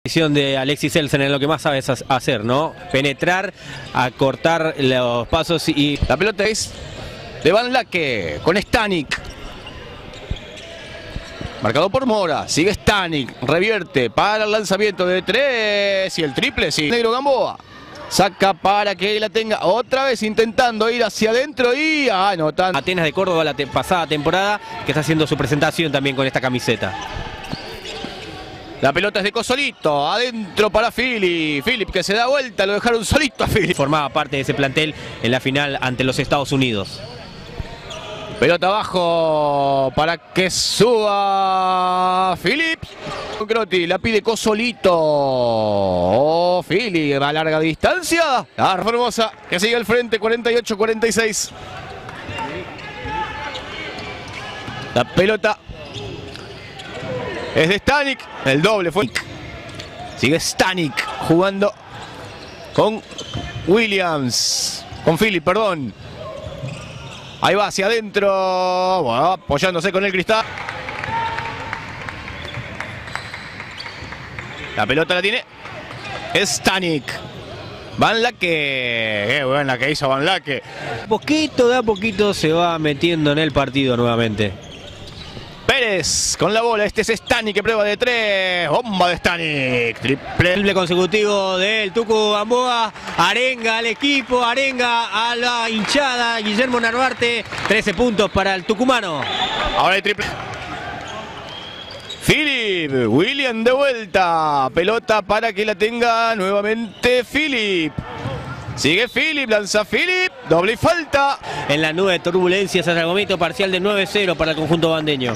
De Alexis Elsen en lo que más sabes hacer, ¿no? Penetrar, acortar los pasos y... La pelota es de Van Laque con Stanik. Marcado por Mora, sigue Stanik, revierte para el lanzamiento de 3 y el triple, sí. Negro Gamboa saca para que la tenga otra vez intentando ir hacia adentro y anotando. Atenas de Córdoba la pasada temporada, que está haciendo su presentación también con esta camiseta. La pelota es de Cosolito, adentro para Philip que se da vuelta, lo dejaron solito a Philip. Formaba parte de ese plantel en la final ante los Estados Unidos. Pelota abajo para que suba Philip. Crotti la pide Cosolito. Philip a larga distancia. La Formosa que sigue al frente, 48-46. La pelota es de Stanik, el doble fue. Sigue Stanik jugando con Williams. Con Philip, perdón. Ahí va hacia adentro. Bueno, apoyándose con el cristal. La pelota la tiene Stanik. Van Laque. Qué buena que hizo Van Laque. De a poquito se va metiendo en el partido nuevamente. Pérez con la bola, este es Stanik que prueba de 3, bomba de Stanik, triple consecutivo del Tucu Gamboa, arenga al equipo, arenga a la hinchada, Guillermo Narvarte, 13 puntos para el tucumano. Ahora el triple. Philip, William de vuelta, pelota para que la tenga nuevamente Philip. Sigue Philip, lanza Philip, doble y falta. En la nube de turbulencias, Aragomito, parcial de 9-0 para el conjunto bandeño.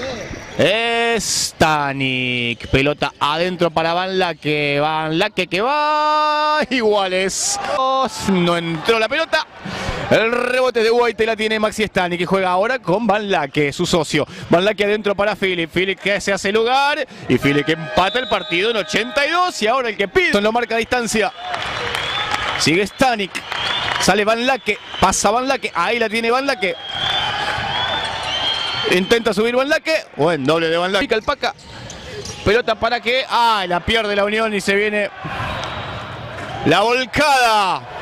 Stanik, pelota adentro para Van Laque que va iguales. No entró la pelota. El rebote de White la tiene Maxi Stanik, que juega ahora con Van Laque, su socio. Van Laque adentro para Philip que se hace lugar y Philip que empata el partido en 82 y ahora el que pide lo marca a distancia. Sigue Stanik, sale Van Laque, pasa Van Laque, ahí la tiene Van Laque. Intenta subir Van Laque, buen doble de Van Laque. Alpaca, pelota para que, la pierde la Unión y se viene la volcada.